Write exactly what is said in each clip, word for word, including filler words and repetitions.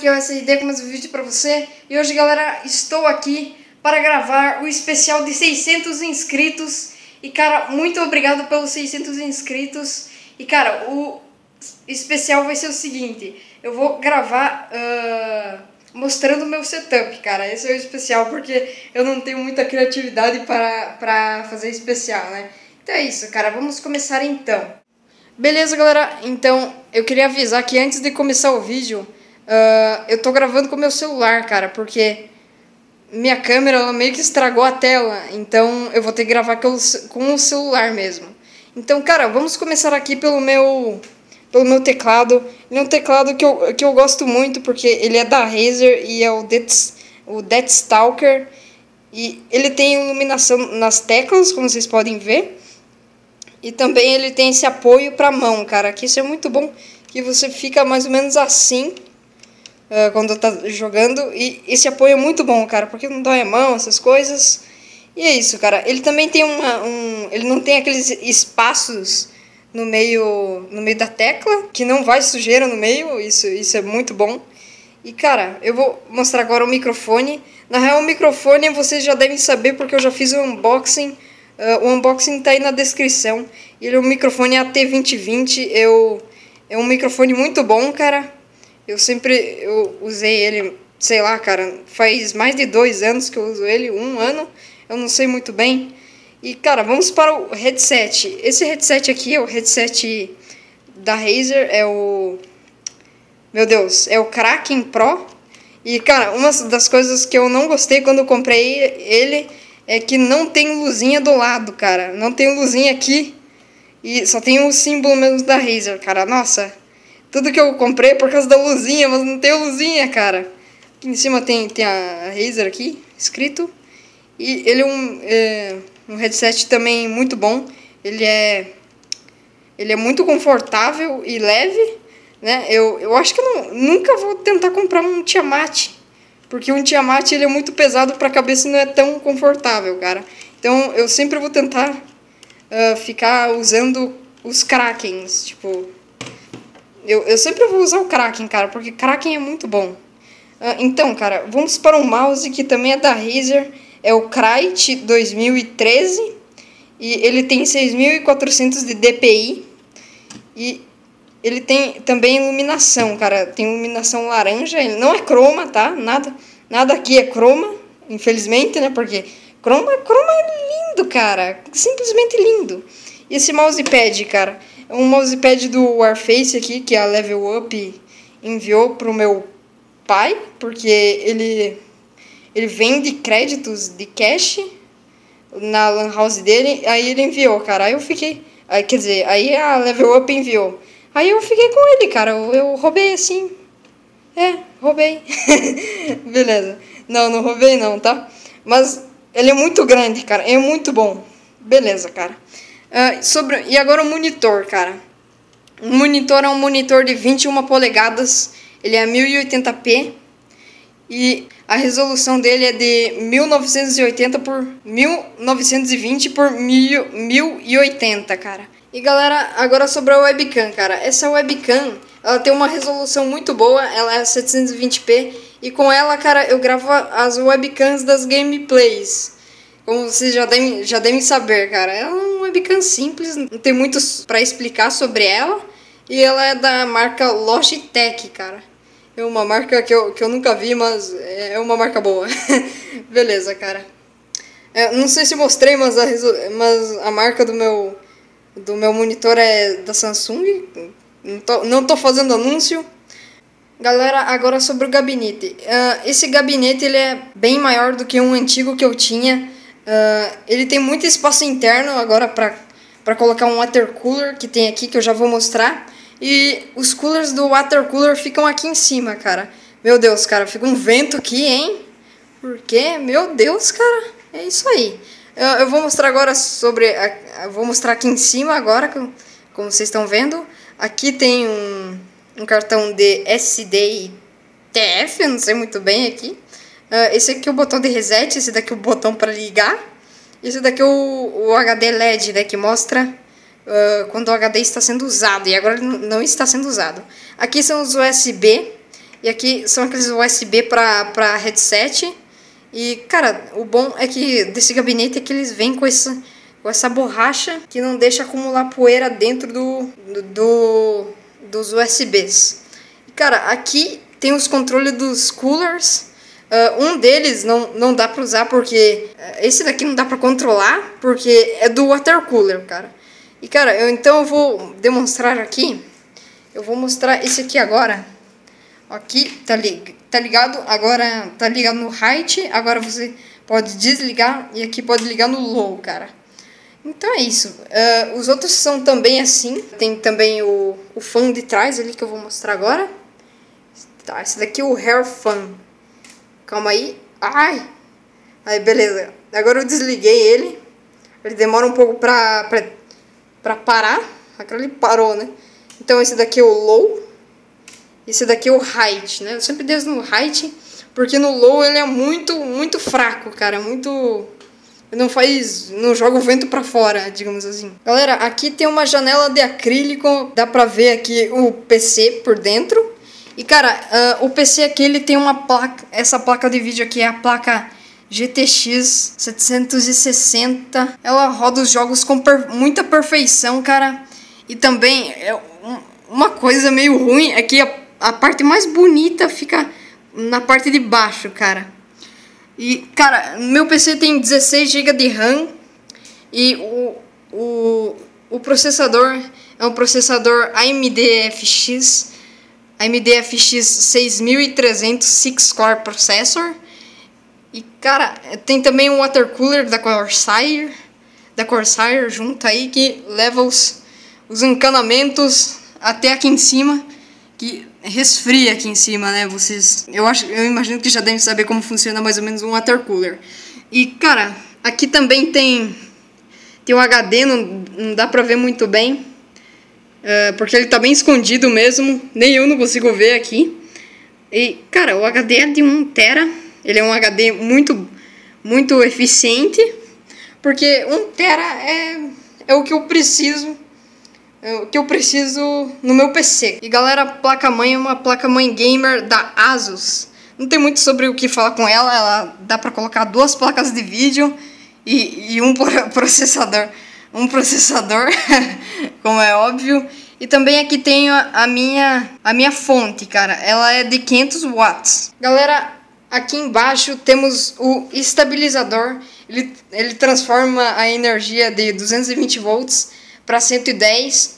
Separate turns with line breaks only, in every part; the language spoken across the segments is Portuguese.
aqui é o S R D com mais um vídeo pra você. E hoje, galera, estou aqui para gravar o especial de seiscentos inscritos. E, cara, muito obrigado pelos seiscentos inscritos. E, cara, o especial vai ser o seguinte: eu vou gravar uh, mostrando o meu setup, cara. Esse é o especial, porque eu não tenho muita criatividade para, para fazer especial, né? Então é isso, cara. Vamos começar então. Beleza, galera, então eu queria avisar que antes de começar o vídeo, uh, eu tô gravando com o meu celular, cara, porque minha câmera ela meio que estragou a tela, então eu vou ter que gravar com o, com o celular mesmo. Então, cara, vamos começar aqui pelo meu, pelo meu teclado. Ele é um teclado que eu, que eu gosto muito, porque ele é da Razer e é o, Death, o Deathstalker. E ele tem iluminação nas teclas, como vocês podem ver. E também ele tem esse apoio para a mão, cara, que isso é muito bom, que você fica mais ou menos assim uh, quando tá jogando. E esse apoio é muito bom, cara, porque não dói a mão, essas coisas. E é isso, cara. Ele também tem uma, um... ele não tem aqueles espaços no meio, no meio da tecla, que não vai sujeira no meio, isso, isso é muito bom. E, cara, eu vou mostrar agora o microfone. Na real, o microfone vocês já devem saber, porque eu já fiz um unboxing. Uh, o unboxing tá aí na descrição. Ele é um microfone A T vinte vinte. Eu, é um microfone muito bom, cara. Eu sempre eu usei ele, sei lá, cara, faz mais de dois anos que eu uso ele, um ano, eu não sei muito bem. E, cara, vamos para o headset. Esse headset aqui é o headset da Razer, é o... Meu Deus, é o Kraken Pro. E, cara, uma das coisas que eu não gostei quando eu comprei ele é que não tem luzinha do lado, cara. Não tem luzinha aqui. E só tem o símbolo mesmo da Razer, cara. Nossa, tudo que eu comprei é por causa da luzinha, mas não tem luzinha, cara. Aqui em cima tem, tem a Razer aqui, escrito. E ele é um, é um headset também muito bom. Ele é, ele é muito confortável e leve, né? Eu, eu acho que eu não, nunca vou tentar comprar um Tiamat, porque um Tiamat ele é muito pesado para a cabeça e não é tão confortável, cara. Então eu sempre vou tentar uh, ficar usando os Krakens. Tipo, eu, eu sempre vou usar o Kraken, cara, porque Kraken é muito bom. Uh, então, cara, vamos para um mouse que também é da Razer. É o Krait dois mil e treze. E ele tem seis mil e quatrocentos de D P I. E ele tem também iluminação, cara. Tem iluminação laranja. Ele não é croma, tá? Nada, nada aqui é croma, infelizmente, né? Porque croma, croma é lindo, cara. Simplesmente lindo. E esse mousepad, cara, é um mousepad do Warface aqui, que a Level Up enviou pro meu pai, porque ele, ele vende créditos de cash na lan house dele. Aí ele enviou, cara. Aí eu fiquei... Aí, quer dizer, aí a Level Up enviou. Aí eu fiquei com ele, cara. Eu, eu roubei assim. É, roubei. Beleza. Não, não roubei não, tá? Mas ele é muito grande, cara. É muito bom. Beleza, cara. Uh, sobre... E agora o monitor, cara. O monitor é um monitor de vinte e uma polegadas. Ele é mil e oitenta p. E a resolução dele é de mil novecentos e oitenta por mil novecentos e vinte por mil e oitenta, cara. E galera, agora sobre a webcam, cara. Essa webcam, ela tem uma resolução muito boa, ela é setecentos e vinte p. E com ela, cara, eu gravo as webcams das gameplays. Como vocês já devem, já devem saber, cara. Ela é uma webcam simples, não tem muito pra explicar sobre ela. E ela é da marca Logitech, cara. É uma marca que eu, que eu nunca vi, mas é uma marca boa. Beleza, cara. É, não sei se mostrei, mas a, mas a marca do meu... do meu monitor é da Samsung. Não tô, não tô fazendo anúncio. Galera, agora sobre o gabinete. Uh, esse gabinete ele é bem maior do que um antigo que eu tinha. Uh, ele tem muito espaço interno agora para para colocar um water cooler que tem aqui, que eu já vou mostrar. E os coolers do water cooler ficam aqui em cima, cara. Meu Deus, cara, fica um vento aqui, hein? Por quê? Meu Deus, cara. É isso aí. Eu, eu vou mostrar agora sobre... A, eu vou mostrar aqui em cima agora, como, como vocês estão vendo. Aqui tem um, um cartão de S D e T F, eu não sei muito bem aqui. Uh, esse aqui é o botão de reset, esse daqui é o botão para ligar. Esse daqui é o, o H D L E D, né, que mostra uh, quando o H D está sendo usado. E agora ele não está sendo usado. Aqui são os U S B. E aqui são aqueles U S B para para headset. E, cara, o bom é que desse gabinete é que eles vêm com essa, com essa borracha que não deixa acumular poeira dentro do, do, do dos U S Bs. E, cara, aqui tem os controles dos coolers. Uh, um deles não, não dá pra usar porque... Uh, esse daqui não dá pra controlar porque é do water cooler, cara. E, cara, eu, então eu vou demonstrar aqui. Eu vou mostrar esse aqui agora. Aqui tá, lig tá ligado, agora tá ligado no height. Agora você pode desligar e aqui pode ligar no low, cara. Então é isso. Uh, os outros são também assim. Tem também o, o fan de trás ali que eu vou mostrar agora. Tá, esse daqui é o hair fan. Calma aí. Ai! Aí, beleza. Agora eu desliguei ele. Ele demora um pouco pra, pra, pra parar. Agora ele parou, né? Então esse daqui é o low. Esse daqui é o height, né? Eu sempre desço no height. Porque no low ele é muito, muito fraco, cara. Muito... Não faz... Não joga o vento pra fora, digamos assim. Galera, aqui tem uma janela de acrílico. Dá pra ver aqui o P C por dentro. E, cara, uh, o P C aqui, ele tem uma placa... Essa placa de vídeo aqui é a placa G T X setecentos e sessenta. Ela roda os jogos com per muita perfeição, cara. E também, é um, uma coisa meio ruim é que a, a parte mais bonita fica na parte de baixo, cara. E, cara, meu P C tem dezesseis gigas de RAM. E o, o, o processador é um processador A M D F X... A M D F X seis mil e trezentos six core Processor. E, cara, tem também um water cooler da Corsair, da Corsair junto aí, que leva os, os encanamentos até aqui em cima, que resfria aqui em cima, né? Vocês, eu acho, eu imagino que já devem saber como funciona mais ou menos um water cooler. E, cara, aqui também tem tem um H D, não, não dá pra ver muito bem. Uh, porque ele tá bem escondido mesmo. Nem eu não consigo ver aqui. E, cara, o H D é de um tera. Ele é um H D muito, muito eficiente. Porque um tera é, é o que eu preciso. É o que eu preciso no meu P C. E, galera, a placa-mãe é uma placa-mãe gamer da Asus. Não tem muito sobre o que falar com ela. Ela dá pra colocar duas placas de vídeo e, e um processador. Um processador, como é óbvio. E também aqui tenho a minha, a minha fonte, cara. Ela é de quinhentos watts. Galera, aqui embaixo temos o estabilizador. Ele, ele transforma a energia de duzentos e vinte volts para cento e dez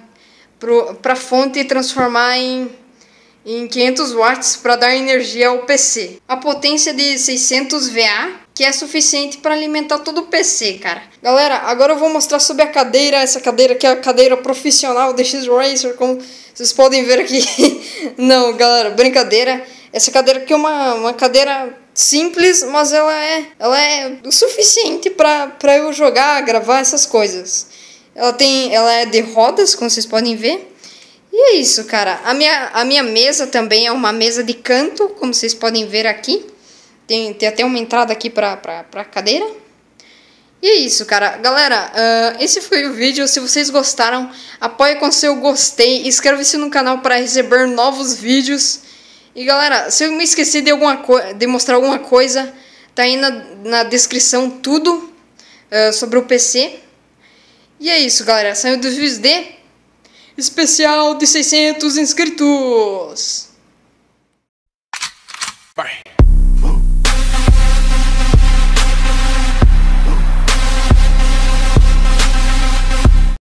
uh, para a fonte transformar em, em quinhentos watts para dar energia ao P C. A potência de seiscentos watt, que é suficiente para alimentar todo o P C, cara. Galera, agora eu vou mostrar sobre a cadeira. Essa cadeira aqui é a cadeira profissional da X-Racer, como vocês podem ver aqui. Não, galera, brincadeira. Essa cadeira aqui é uma, uma cadeira simples, mas ela é, ela é o suficiente para eu jogar, gravar essas coisas. Ela, tem, ela é de rodas, como vocês podem ver. E é isso, cara. A minha, a minha mesa também é uma mesa de canto, como vocês podem ver aqui. Tem, tem até uma entrada aqui pra, pra, pra cadeira. E é isso, cara. Galera, uh, esse foi o vídeo. Se vocês gostaram, apoie com seu gostei. Inscreva-se no canal para receber novos vídeos. E, galera, se eu me esqueci de, alguma de mostrar alguma coisa, tá aí na, na descrição tudo uh, sobre o P C. E é isso, galera. Saiu dos vídeos de especial de seiscentos inscritos. Bye.